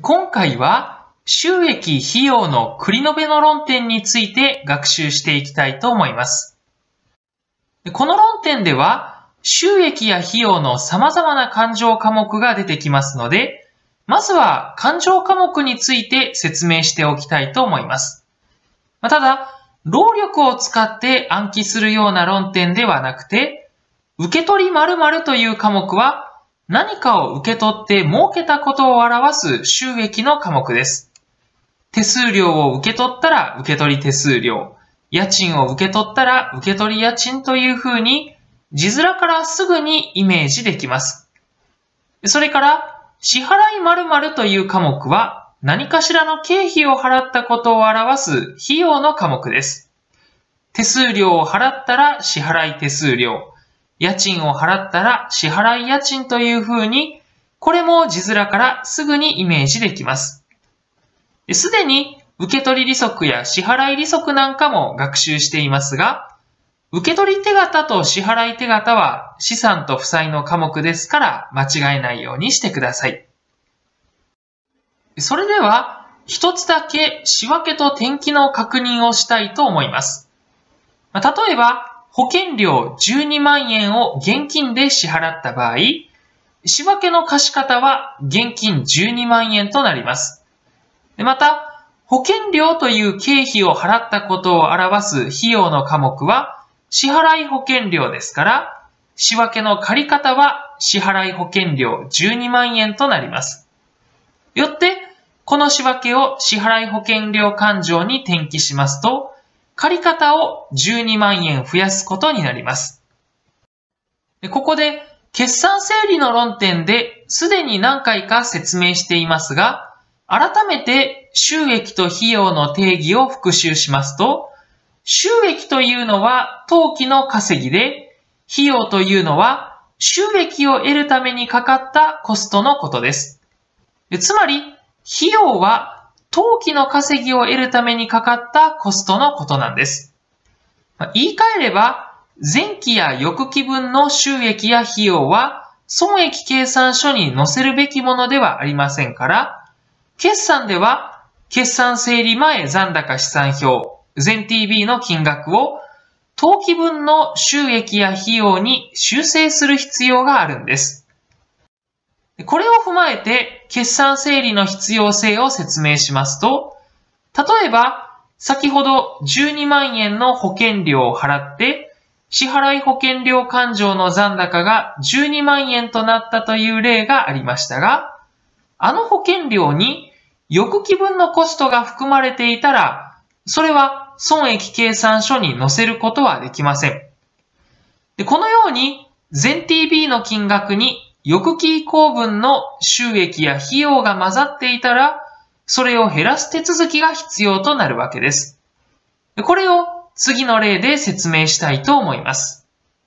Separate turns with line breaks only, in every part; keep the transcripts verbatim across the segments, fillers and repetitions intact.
今回は収益費用の繰り延べの論点について学習していきたいと思います。この論点では収益や費用の様々な勘定科目が出てきますので、まずは勘定科目について説明しておきたいと思います。ただ、労力を使って暗記するような論点ではなくて、受取〇〇という科目は何かを受け取って儲けたことを表す収益の科目です。手数料を受け取ったら受取手数料、家賃を受け取ったら受取家賃というふうに字面からすぐにイメージできます。それから支払い〇〇という科目は何かしらの経費を払ったことを表す費用の科目です。手数料を払ったら支払い手数料、家賃を払ったら支払い家賃というふうに、これも字面からすぐにイメージできます。すでに受取利息や支払い利息なんかも学習していますが、受取手形と支払い手形は資産と負債の科目ですから間違えないようにしてください。それでは一つだけ仕分けと転記の確認をしたいと思います。例えば保険料じゅうにまんえんを現金で支払った場合、仕分けの貸方は現金じゅうにまんえんとなります。また、保険料という経費を払ったことを表す費用の科目は支払い保険料ですから、仕分けの借方は支払い保険料じゅうにまんえんとなります。よって、この仕分けを支払い保険料勘定に転記しますと、借方をじゅうにまんえん増やすことになります。ここで決算整理の論点ですでに何回か説明していますが、改めて収益と費用の定義を復習しますと、収益というのは当期の稼ぎで、費用というのは収益を得るためにかかったコストのことです。つまり、費用は当期の稼ぎを得るためにかかったコストのことなんです。言い換えれば、前期や翌期分の収益や費用は損益計算書に載せるべきものではありませんから、決算では決算整理前残高試算表、前 ティービー の金額を当期分の収益や費用に修正する必要があるんです。これを踏まえて決算整理の必要性を説明しますと、例えば先ほどじゅうにまんえんの保険料を払って支払い保険料勘定の残高がじゅうにまんえんとなったという例がありましたが、あの保険料に翌期分のコストが含まれていたら、それは損益計算書に載せることはできません。で、このように前 ティービー の金額に翌期以降分の収益や費用が混ざっていたら、それを減らす手続きが必要となるわけです。これを次の例で説明したいと思います。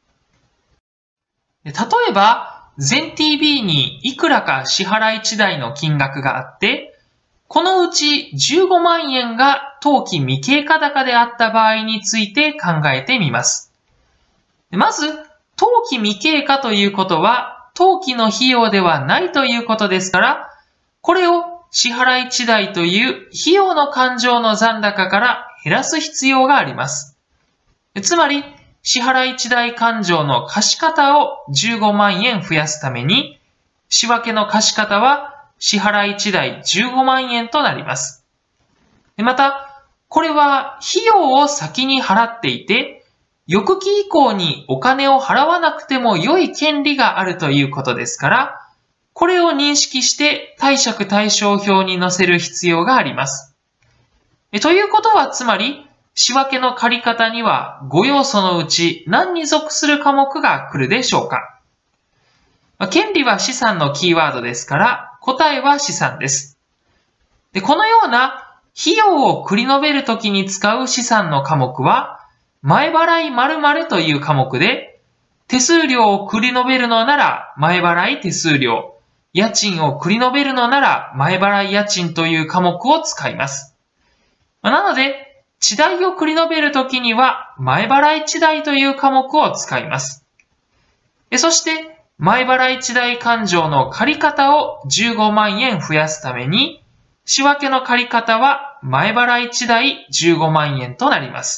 例えば、前 ティービー にいくらか支払い地代の金額があって、このうちじゅうごまんえんが当期未経過高であった場合について考えてみます。まず、当期未経過ということは、当期の費用ではないということですから、これを支払い地代という費用の勘定の残高から減らす必要があります。つまり、支払い地代勘定の貸方をじゅうごまんえん増やすために、仕分けの貸方は支払い地代じゅうごまんえんとなります。また、これは費用を先に払っていて、翌期以降にお金を払わなくても良い権利があるということですから、これを認識して貸借対照表に載せる必要があります。ということはつまり、仕分けの借方にはご要素のうち何に属する科目が来るでしょうか。権利は資産のキーワードですから、答えは資産です。で、このような費用を繰り延べるときに使う資産の科目は、前払い〇〇という科目で、手数料を繰り延べるのなら前払い手数料、家賃を繰り延べるのなら前払い家賃という科目を使います。なので、地代を繰り延べるときには前払い地代という科目を使います。そして、前払い地代勘定の借方をじゅうごまんえん増やすために、 仕分けの借方は前払いいちだいじゅうごまんえんとなります。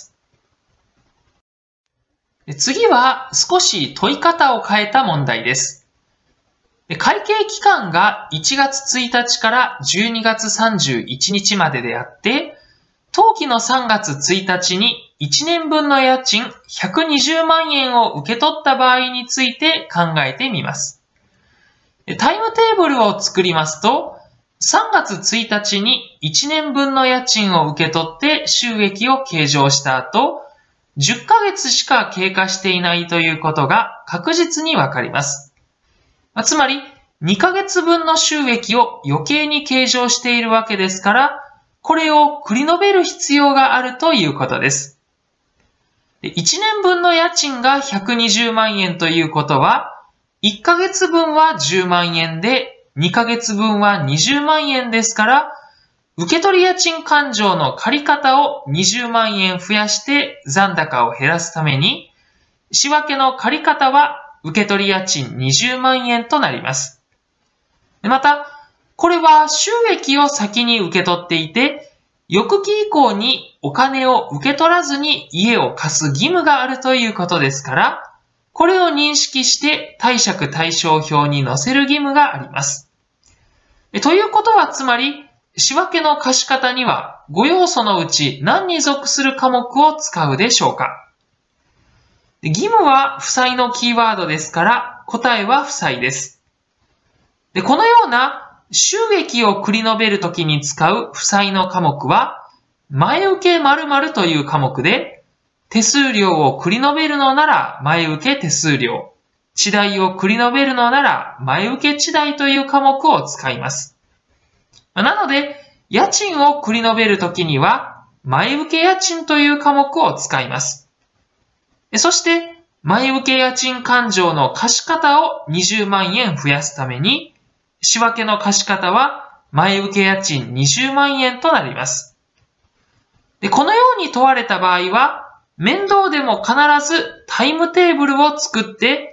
次は少し問い方を変えた問題です。会計期間がいちがつついたちからじゅうにがつさんじゅういちにちまでであって、当期のさんがつついたちにいちねんぶんの家賃ひゃくにじゅうまんえんを受け取った場合について考えてみます。タイムテーブルを作りますと、さんがつついたちにいちねんぶんの家賃を受け取って収益を計上した後、じゅっかげつしか経過していないということが確実にわかります。つまり、にかげつぶんの収益を余計に計上しているわけですから、これを繰り延べる必要があるということです。いちねんぶんの家賃がひゃくにじゅうまんえんということは、いっかげつぶんはじゅうまんえんで、にかげつぶんはにじゅうまんえんですから、受取家賃勘定の借方をにじゅうまんえん増やして残高を減らすために、仕分けの借方は受取家賃にじゅうまんえんとなります。また、これは収益を先に受け取っていて、翌期以降にお金を受け取らずに家を貸す義務があるということですから、これを認識して貸借対照表に載せる義務があります。ということはつまり、仕分けの貸方にはご要素のうち何に属する科目を使うでしょうか。義務は負債のキーワードですから答えは負債です。でこのような収益を繰り延べるときに使う負債の科目は前受け〇〇という科目で手数料を繰り延べるのなら前受け手数料、地代を繰り延べるのなら前受け地代という科目を使います。なので、家賃を繰り延べるときには、前受け家賃という科目を使います。そして、前受け家賃勘定の貸方をにじゅうまんえん増やすために、仕分けの貸方は前受け家賃にじゅうまんえんとなります。でこのように問われた場合は、面倒でも必ずタイムテーブルを作って、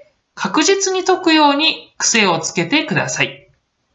確実に解くように癖をつけてください。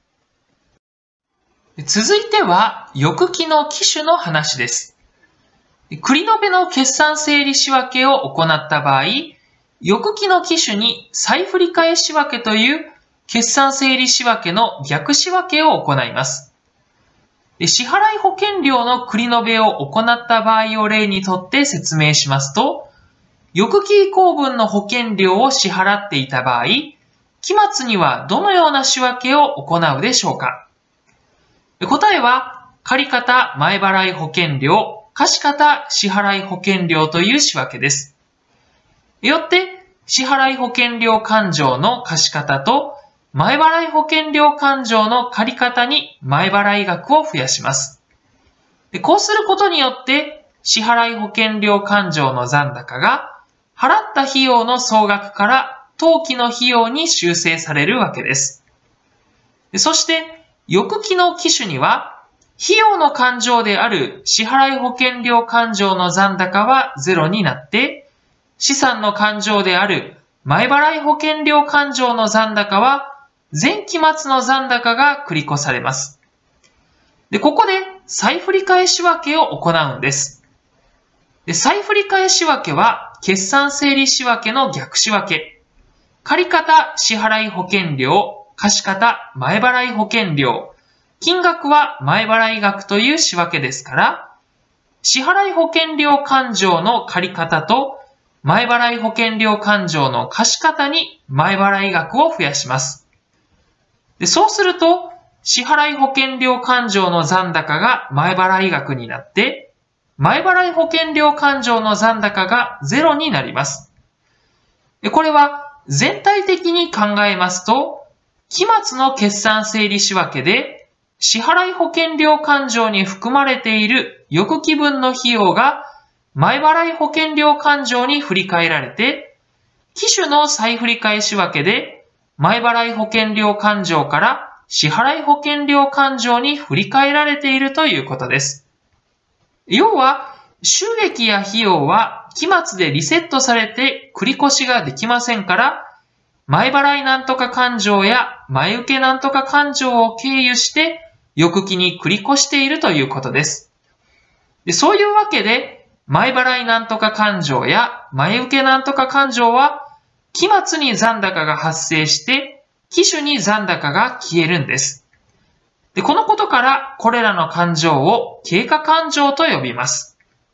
続いては、翌期の期首の話です。繰り延べの決算整理仕分けを行った場合、翌期の期首に再振り替え仕分けという決算整理仕分けの逆仕分けを行います。支払い保険料の繰り延べを行った場合を例にとって説明しますと、翌期以降分の保険料を支払っていた場合、期末にはどのような仕分けを行うでしょうか。答えは、借方前払い保険料、貸方支払い保険料という仕分けです。よって、支払い保険料勘定の貸方と前払い保険料勘定の借方に前払い額を増やします。こうすることによって、支払い保険料勘定の残高が払った費用の総額から当期の費用に修正されるわけです。そして、翌期の期首には、費用の勘定である支払い保険料勘定の残高はゼロになって、資産の勘定である前払い保険料勘定の残高は前期末の残高が繰り越されます。で、ここで再振り替え仕分けを行うんです。で、再振り替え仕分けは決算整理仕分けの逆仕分け。借方支払い保険料、貸方前払い保険料、金額は前払い額という仕分けですから、支払い保険料勘定の借方と前払い保険料勘定の貸方に前払い額を増やします。でそうすると、支払い保険料勘定の残高が前払い額になって、前払い保険料勘定の残高がゼロになります。でこれは全体的に考えますと、期末の決算整理仕分けで、支払い保険料勘定に含まれている翌期分の費用が前払い保険料勘定に振り替えられて、期首の再振り替え仕分けで、前払い保険料勘定から支払い保険料勘定に振り替えられているということです。要は、収益や費用は期末でリセットされて繰り越しができませんから、前払いなんとか勘定や前受けなんとか勘定を経由して翌期に繰り越しているということです。で、そういうわけで、前払いなんとか勘定や前受けなんとか勘定は、期末に残高が発生して、期首に残高が消えるんです。で、このことから、これらの勘定を経過勘定と呼びます。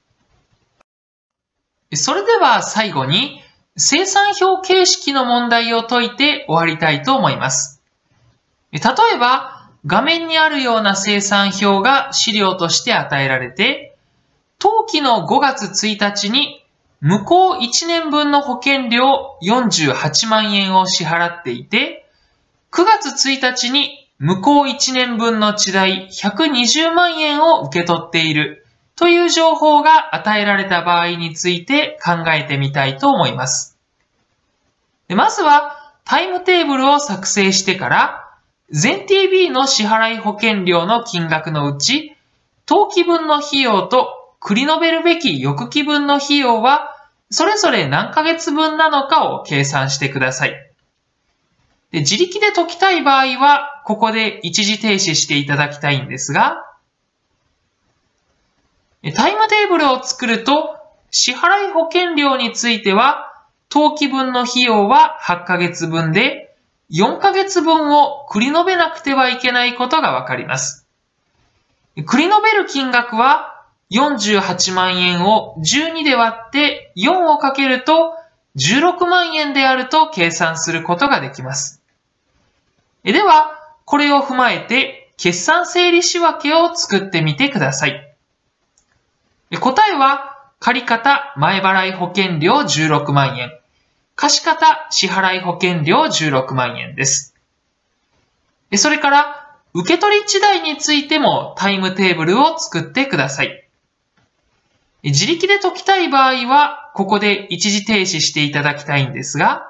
それでは最後に、精算表形式の問題を解いて終わりたいと思います。例えば、画面にあるような精算表が資料として与えられて、当期のごがつついたちに向こういちねんぶんの保険料よんじゅうはちまんえんを支払っていて、くがつついたちに向こういちねんぶんの地代ひゃくにじゅうまんえんを受け取っているという情報が与えられた場合について考えてみたいと思います。でまずはタイムテーブルを作成してから、全 ティービー の支払い保険料の金額のうち、当期分の費用と繰り延べるべき翌期分の費用は、それぞれ何ヶ月分なのかを計算してください。で自力で解きたい場合は、ここで一時停止していただきたいんですが、タイムテーブルを作ると、支払い保険料については、当期分の費用ははちかげつぶんで、よんかげつぶんを繰り延べなくてはいけないことがわかります。繰り延べる金額はよんじゅうはちまんえんをじゅうにで割ってよんをかけるとじゅうろくまんえんであると計算することができます。では、これを踏まえて決算整理仕分けを作ってみてください。答えは、借方前払い保険料じゅうろくまんえん、貸方支払い保険料じゅうろくまんえんです。それから、受取地代についてもタイムテーブルを作ってください。自力で解きたい場合は、ここで一時停止していただきたいんですが、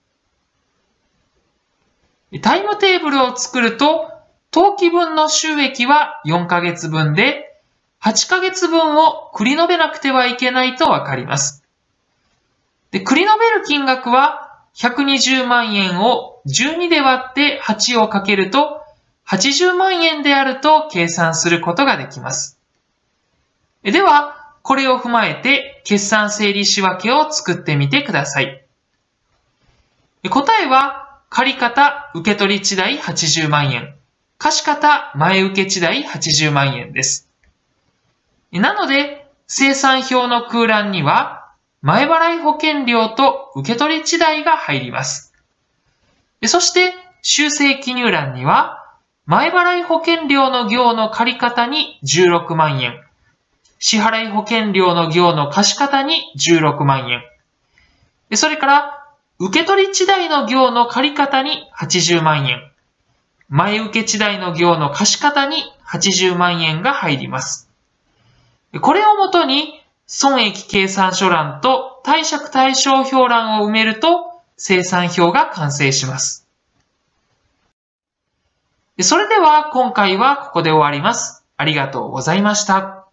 タイムテーブルを作ると、当期分の収益はよんかげつぶんで、はちかげつぶんを繰り延べなくてはいけないとわかります。で、繰り延べる金額はひゃくにじゅうまんえんをじゅうにで割ってはちをかけるとはちじゅうまんえんであると計算することができます。では、これを踏まえて決算整理仕分けを作ってみてください。答えは、借方受取地代はちじゅうまんえん、貸方前受地代はちじゅうまんえんです。なので、精算表の空欄には、前払い保険料と受取地代が入ります。そして、修正記入欄には、前払い保険料の行の借方にじゅうろくまんえん、支払い保険料の行の貸方にじゅうろくまんえん、それから、受取地代の行の借方にはちじゅうまんえん、前受地代の行の貸方にはちじゅうまんえんが入ります。これをもとに、損益計算書欄と貸借対照表欄を埋めると、精算表が完成します。それでは今回はここで終わります。ありがとうございました。